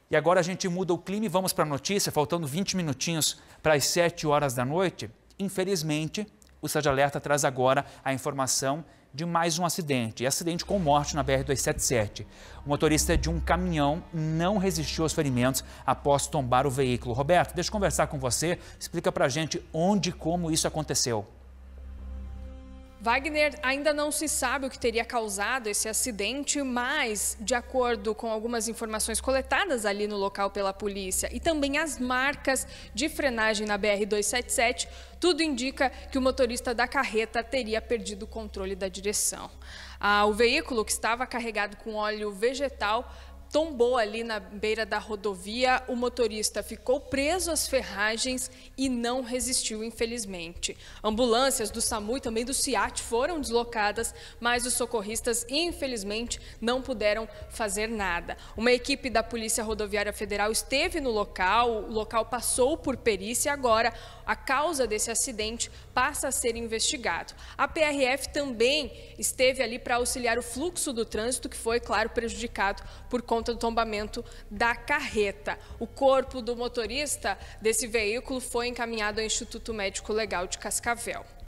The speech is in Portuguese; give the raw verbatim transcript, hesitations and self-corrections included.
E agora a gente muda o clima e vamos para a notícia, faltando vinte minutinhos para as sete horas da noite. Infelizmente, o Cidade Alerta traz agora a informação de mais um acidente, acidente com morte na B R duzentos e setenta e sete. O motorista de um caminhão não resistiu aos ferimentos após tombar o veículo. Roberto, deixa eu conversar com você, explica pra gente onde e como isso aconteceu. Wagner, ainda não se sabe o que teria causado esse acidente, mas, de acordo com algumas informações coletadas ali no local pela polícia e também as marcas de frenagem na B R duzentos e setenta e sete, tudo indica que o motorista da carreta teria perdido o controle da direção. Ah, o veículo, que estava carregado com óleo vegetal, tombou ali na beira da rodovia. O motorista ficou preso às ferragens e não resistiu, infelizmente. Ambulâncias do SAMU e também do SIAT foram deslocadas, mas os socorristas, infelizmente, não puderam fazer nada. Uma equipe da Polícia Rodoviária Federal esteve no local, o local passou por perícia e agora a causa desse acidente passa a ser investigado. A P R F também esteve ali para auxiliar o fluxo do trânsito, que foi, claro, prejudicado por conta conta do tombamento da carreta. O corpo do motorista desse veículo foi encaminhado ao Instituto Médico Legal de Cascavel.